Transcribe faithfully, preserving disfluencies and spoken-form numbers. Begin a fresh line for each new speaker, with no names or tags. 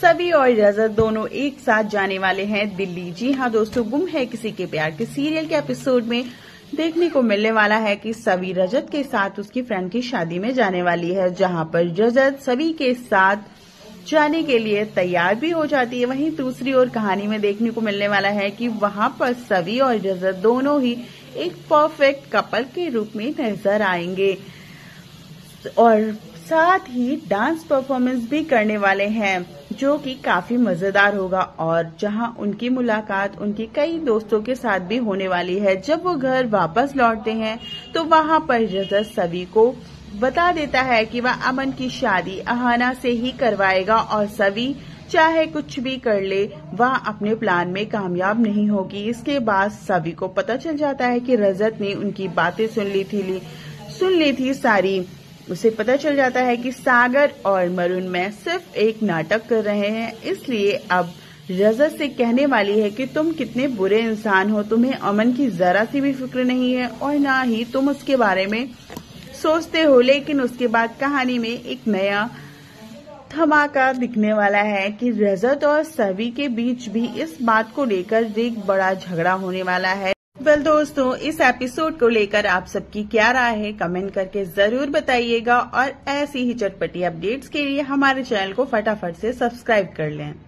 सभी और रजत दोनों एक साथ जाने वाले हैं दिल्ली। जी हाँ दोस्तों, गुम है किसी के प्यार के सीरियल के एपिसोड में देखने को मिलने वाला है कि सभी रजत के साथ उसकी फ्रेंड की शादी में जाने वाली है, जहां पर रजत सभी के साथ जाने के लिए तैयार भी हो जाती है। वहीं दूसरी ओर कहानी में देखने को मिलने वाला है कि वहां पर सभी और रजत दोनों ही एक परफेक्ट कपल के रूप में नजर आएंगे और साथ ही डांस परफॉर्मेंस भी करने वाले हैं, जो कि काफी मजेदार होगा। और जहां उनकी मुलाकात उनकी कई दोस्तों के साथ भी होने वाली है। जब वो घर वापस लौटते हैं तो वहां पर रजत सभी को बता देता है कि वह अमन की शादी अहाना से ही करवाएगा और सभी चाहे कुछ भी कर ले वह अपने प्लान में कामयाब नहीं होगी। इसके बाद सभी को पता चल जाता है कि रजत ने उनकी बातें सुन ली थी ली, सुन ली थी सारी। उसे पता चल जाता है कि सागर और मरुन में सिर्फ एक नाटक कर रहे हैं, इसलिए अब रजत से कहने वाली है कि तुम कितने बुरे इंसान हो, तुम्हें अमन की जरा सी भी फिक्र नहीं है और ना ही तुम उसके बारे में सोचते हो। लेकिन उसके बाद कहानी में एक नया धमाका दिखने वाला है कि रजत और सभी के बीच भी इस बात को लेकर एक बड़ा झगड़ा होने वाला है। वेल दोस्तों, इस एपिसोड को लेकर आप सबकी क्या राय है कमेंट करके जरूर बताइएगा और ऐसी ही चटपटी अपडेट्स के लिए हमारे चैनल को फटाफट से सब्सक्राइब कर लें।